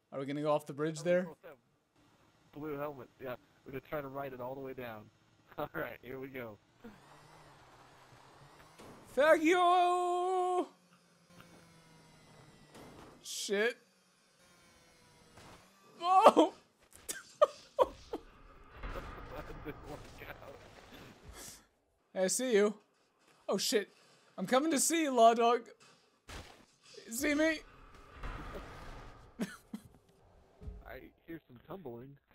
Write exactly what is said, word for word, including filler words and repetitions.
Are we gonna go off the bridge there? Blue helmet. Yeah, we're gonna try to ride it all the way down. All right, here we go. Thank you. Shit. Oh. That didn't work out. Hey, I see you. Oh shit. I'm coming to see you, Lawdog. See me? I hear some tumbling.